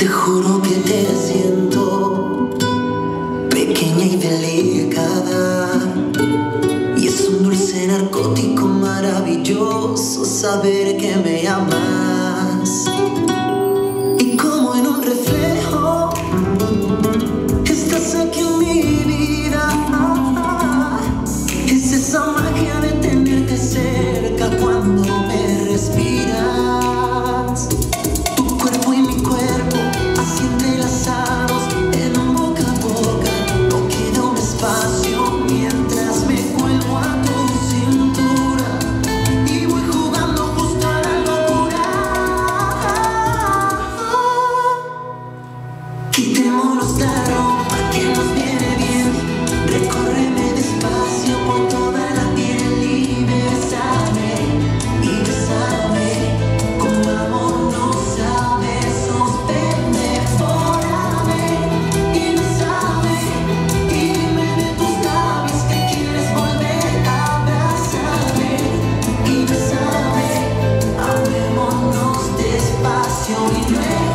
Te juro que te siento pequeña y delicada, y es un dulce narcótico maravilloso saber que me amas. Y como en un reflejo estás aquí en mi vida. Es esa magia de tenerte cerca cuando me respiras. Tu cuerpo y mi cuerpo así entrelazados en un boca a boca. No queda un espacio mientras me cuelgo a tu cintura y voy jugando justo a la locura. Quitémonos la ropa que nos viene bien. Recórreme despacio por toda la piel y bésame, con amor nos a besos, ven, devórame y bésame, y dime de tus labios que quieres volver a abrazarme y bésame, amémonos despacio y luego